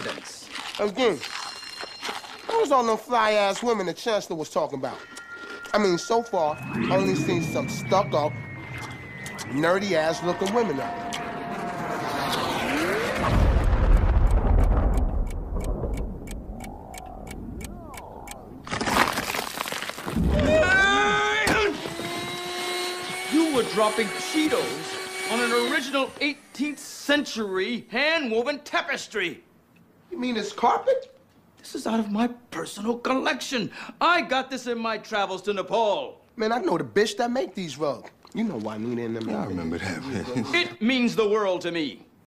evidence. Again, those all them fly-ass women the Chancellor was talking about. I mean, so far, only seen some stuck-up, nerdy-ass looking women out there. You were dropping Cheetos on an original 18th century hand-woven tapestry. You mean it's carpet? This is out of my personal collection. I got this in my travels to Nepal. Man, I know the bitch that make these rugs. You know why Nina and them... I remember that, man. It means the world to me.